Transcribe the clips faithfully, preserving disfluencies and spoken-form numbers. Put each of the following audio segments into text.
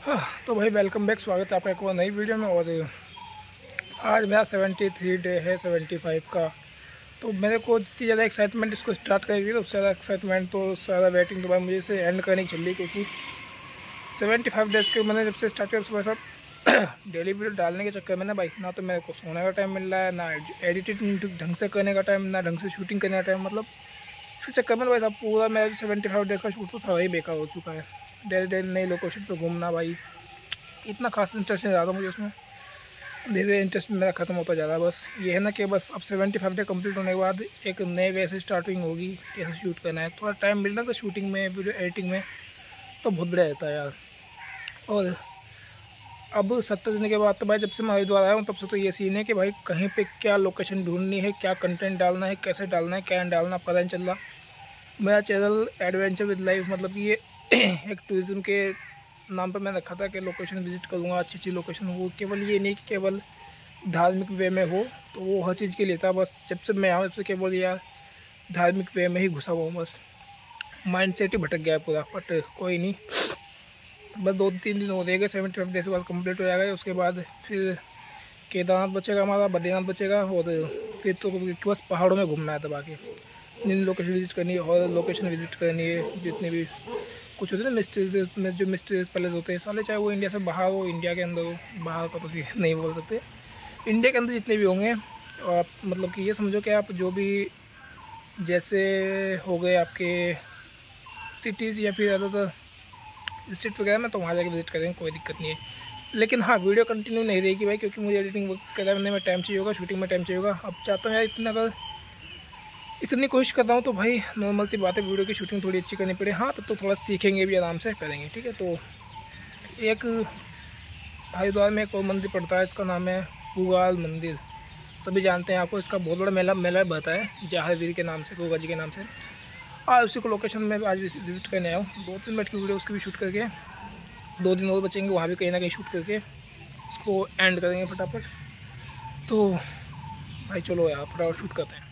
हाँ, तो भाई वेलकम बैक, स्वागत है आपका एक और नई वीडियो में। और आज मेरा सेवेंटी थ्री डे है सेवेंटी फाइव का। तो मेरे को जितनी ज़्यादा एक्साइटमेंट इसको स्टार्ट करेगी तो उससे ज़्यादा एक्साइटमेंट तो ज़्यादा वेटिंग तो भाई मुझे इसे एंड करनी चाहिए, क्योंकि सेवेंटी फाइव डेज़ के मैंने जब से स्टार्ट किया उसके साथ डेली वीडियो डालने के चक्कर में ना भाई, ना तो मेरे को सोने का टाइम मिल रहा है, ना एडिटिंग ढंग से करने का टाइम, ना ढंग से शूटिंग करने का टाइम। मतलब इसके चक्कर में भाई साहब पूरा मेरा सेवेंटी फाइव डेज़ का शूट तो सारा ही बेकार हो चुका है। डेली डेली नई लोकेशन पर घूमना भाई इतना खास इंटरेस्ट नहीं आता मुझे उसमें। धीरे धीरे इंटरेस्ट मेरा ख़त्म होता जा रहा है। बस ये है ना कि बस अब सेवेंटी फाइव डे कंप्लीट होने के बाद एक नए वे से स्टार्टिंग होगी, कैसे शूट करना है। थोड़ा टाइम मिलना तो शूटिंग में, वीडियो एडिटिंग में तो बहुत बढ़िया रहता है यार। और अब सत्तर दिन के बाद तो भाई जब से मैं हरिद्वार आया हूँ तब से तो ये सीन है कि भाई कहीं पे क्या लोकेशन ढूंढनी है, क्या कंटेंट डालना है, कैसे डालना है, क्या डालना पता नहीं चल रहा। मेरा चैनल एडवेंचर विद लाइफ, मतलब कि ये एक टूरिज़्म के नाम पर मैंने रखा था कि लोकेशन विज़िट करूँगा, अच्छी अच्छी लोकेशन। वो केवल ये नहीं कि केवल धार्मिक वे में हो, तो वो हर चीज़ के लिए था। बस जब से मैं आया तब से केवल यार धार्मिक वे में ही घुसा हुआ हूँ। बस माइंड सेट ही भटक गया है पूरा। बट कोई नहीं, बस दो तीन दिन हो रहेगा, सेवेंटी फाइव डेज के बाद कम्प्लीट हो जाएगा। उसके बाद फिर केदारनाथ बचेगा, हमारा बद्रीनाथ बचेगा, और फिर तो बस पहाड़ों में घूमना है। तब आके इन लोकेशन विज़िट करनी है और लोकेशन विज़िट करनी है। जितने भी कुछ होते हैं ना मिस्ट्रीज में, जो मिस्ट्रीज पैलेस होते हैं साले, चाहे वो इंडिया से बाहर हो, इंडिया के अंदर हो, बाहर का तो नहीं बोल सकते, इंडिया के अंदर जितने भी होंगे। और मतलब कि ये समझो कि आप जो भी जैसे हो गए आपके सिटीज़ या फिर ज़्यादातर स्टेट वगैरह में, तो वहाँ जाके विज़िट करेंगे, कोई दिक्कत नहीं है। लेकिन हाँ, वीडियो कंटिन्यू नहीं रहेगी भाई, क्योंकि मुझे एडिटिंग करने में टाइम चाहिए होगा, शूटिंग में टाइम चाहिए होगा। अब चाहता हूँ यार इतना अगर इतनी कोशिश कर रहा हूँ तो भाई नॉर्मल सी बात है, वीडियो की शूटिंग थोड़ी अच्छी करनी पड़े। हाँ, तब तो थोड़ा सीखेंगे भी, आराम से करेंगे, ठीक है। तो एक हरिद्वार में एक और मंदिर पड़ता है, इसका नाम है गुगाल मंदिर, सभी जानते हैं। आपको इसका बहुत बड़ा मेला मेला बता है जहावीर के नाम से, गोगा जी के नाम से। और उसी को लोकेशन में आज विज़िट करने आया हूँ। दो तीन मिनट की वीडियो उसकी भी शूट करके, दो दिन और बचेंगे, वहाँ भी कहीं ना कहीं शूट करके उसको एंड करेंगे फटाफट। तो भाई चलो यार फटाफट शूट करते हैं।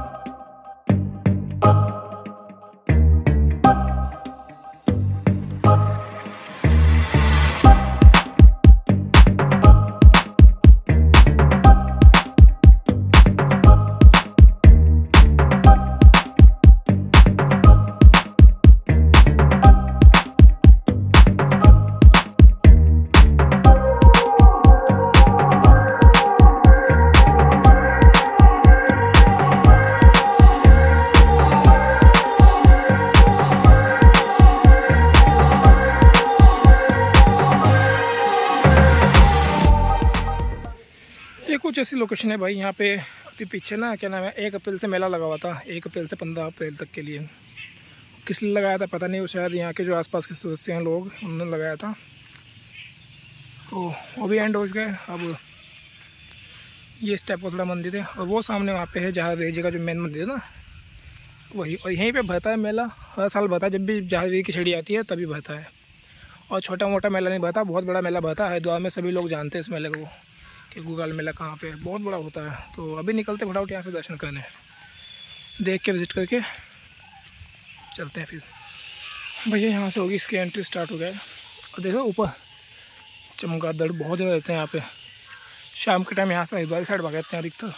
ये कुछ ऐसी लोकेशन है भाई। यहाँ पे अभी पीछे ना क्या नाम है, एक अप्रैल से मेला लगा हुआ था, एक अप्रैल से पंद्रह अप्रैल तक के लिए। किस लिए लगाया था पता नहीं, वो शायद यहाँ के जो आसपास के सदस्य हैं लोग, उन्होंने लगाया था। तो वो भी एंड हो गए। अब ये स्टेप थोड़ा मंदिर है, और वो सामने वहाँ पे है जहावीर जी का जो मेन मंदिर है ना, वही। और यहीं पे भरता है मेला, हर साल भरता है। जब भी जहावीर की छड़ी आती है तभी भरता है। और छोटा मोटा मेला नहीं भरता, बहुत बड़ा मेला भरता है। हरिद्वार में सभी लोग जानते हैं इस मेले को कि गुगाल मेला कहाँ पे बहुत बड़ा होता है। तो अभी निकलते फटाफट यहाँ से दर्शन करने, देख के विज़िट करके चलते हैं फिर। भैया यहाँ से होगी, इसकी एंट्री स्टार्ट हो गया है। और देखो ऊपर चमगादड़ बहुत ज़्यादा रहते हैं यहाँ पे। शाम के टाइम यहाँ से हरिद्वार साइड भाग जाते हैं अधिकतर।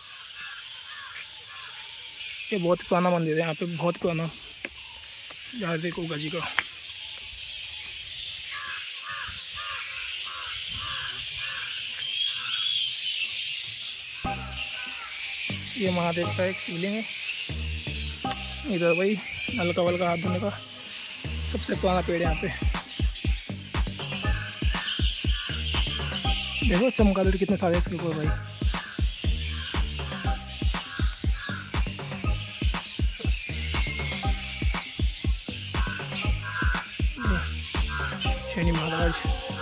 ये बहुत ही पुराना मंदिर है यहाँ पे, बहुत पुराना जहावीर गोगा जी का। ये महादेव का एक शिवलिंग है। इधर वही हल्का वल्का हाथ धोने का सबसे पुराना पेड़ यहाँ पे। देखो चमगादड़ कितने सारे इसके ऊपर भाई। शनि महाराज,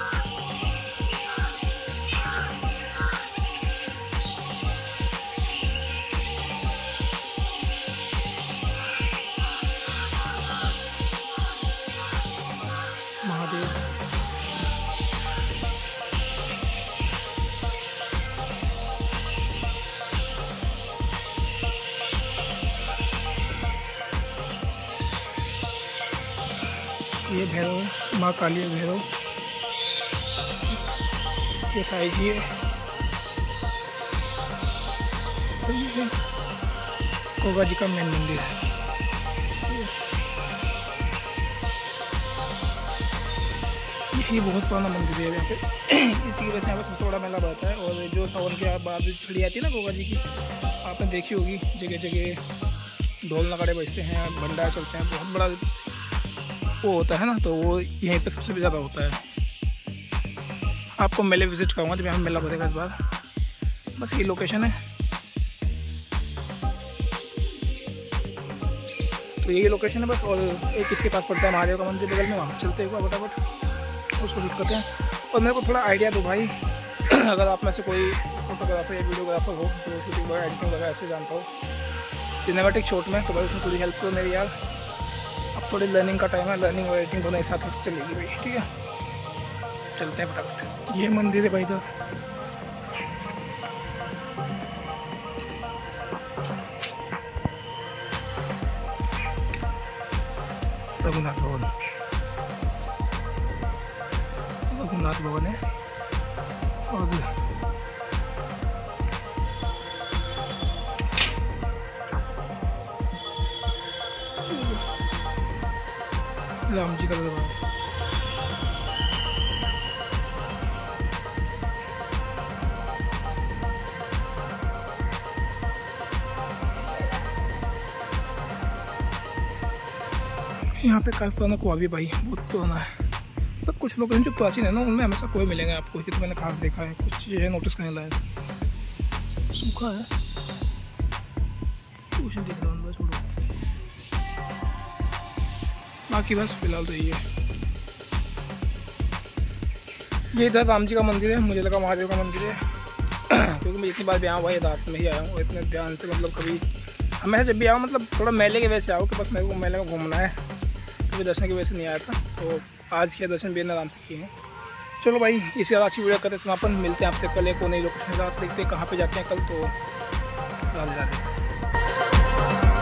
महादेव, ये भैरव, माँ काली भैरव। ये साइज ये तो ये गोगा जी का मेन मंदिर है। ये बहुत पुराना मंदिर है यहाँ पे। इसी की वजह से यहाँ पे सबसे बड़ा मेला बढ़ता है। और जो सावन के बाद छड़ी आती है ना गोगा जी की, आपने देखी होगी, जगह जगह ढोल नगाड़े बजते हैं, भंडारे चलते हैं, बहुत बड़ा वो होता है ना। तो वो यहीं पे सबसे ज़्यादा होता है। आपको मेले विजिट करूँगा जब यहाँ मेला बढ़ेगा इस बार। बस ये लोकेशन है, तो यही लोकेशन है बस। और एक इसके पास पड़ता है महादेव का मंदिर बगल में, वहाँ चलते हैं फटाफट उसको शूट करते हैं। और मेरे को थोड़ा आइडिया दो भाई, अगर आप में से कोई फोटोग्राफर या वीडियोग्राफर हो जो शूटिंग वगैरह एडिटिंग वगैरह ऐसे जानता हो सिनेमैटिक शॉट में, तो भाई उसमें थोड़ी हेल्प करो मेरी यार। अब थोड़ी लर्निंग का टाइम है, लर्निंग और एडिटिंग दोनों एक साथ चलेगी भाई, ठीक है। चलते हैं फटाफट। ये मंदिर है भाई इधर, रघुनाथ भवन, रघुनाथ भवन है। और राम जी का दरबार, यहाँ पे काफ़ी पुराना कुआं भी भाई, बहुत पुराना है। मतलब कुछ लोग जो प्राचीन है ना उनमें हमेशा कुएं मिलेंगे आपको, ये तो मैंने खास देखा है। कुछ चीज़ें नोटिस करने लायक, सूखा है, कुछ दिख रहा है छोड़ो, बाकी बस फिलहाल तो ये है। ये इधर राम जी का मंदिर है, मुझे लगा महादेव का मंदिर है क्योंकि मैं इतनी बार भी आया हुआ है, रात में ही आया हूँ। इतने ध्यान से मतलब कभी हमेशा जब भी आऊँ मतलब थोड़ा मेले की वजह से आओ कि बस मेरे को मेले में घूमना है, कभी दर्शन की वजह से नहीं आया था। तो आज के दर्शन भी आराम से किए हैं। चलो भाई, इसी अच्छी वीडियो करते समापन। मिलते हैं आपसे कल एक नई लोकेशन के साथ, देखते हैं कहाँ पे जाते हैं कल। तो राधे राधे।